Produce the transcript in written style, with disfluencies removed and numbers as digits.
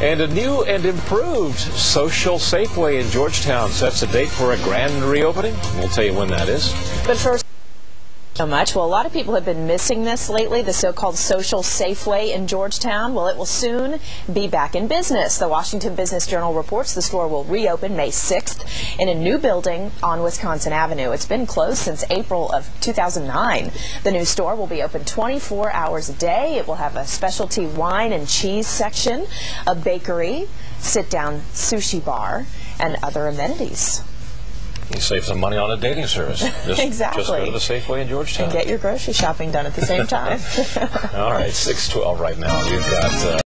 And a new and improved Social Safeway in Georgetown sets a date for a grand reopening. We'll tell you when that is. But first, so much. Well, a lot of people have been missing this lately, the so-called Social Safeway in Georgetown. Well, it will soon be back in business. The Washington Business Journal reports the store will reopen May 6th in a new building on Wisconsin Avenue. It's been closed since April of 2009. The new store will be open 24 hours a day. It will have a specialty wine and cheese section, a bakery, sit-down sushi bar, and other amenities. You save some money on a dating service. Exactly. Just go to the Safeway in Georgetown. And get your grocery shopping done at the same time. All right, 6:12 right now. You've got...